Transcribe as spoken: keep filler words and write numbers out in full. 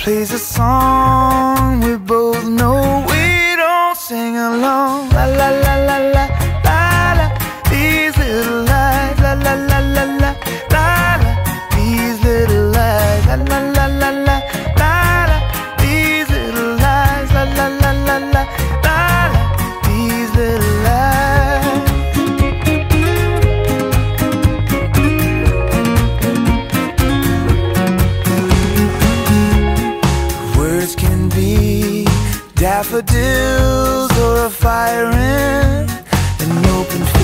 plays a song we both know. We don't sing along. La la la la la la la. These little lies. La la la la la la la. These little lies. La la la la la la la. These little lies. La la la la la la la. These little lies. Words can be daffodils or a fire in an open field.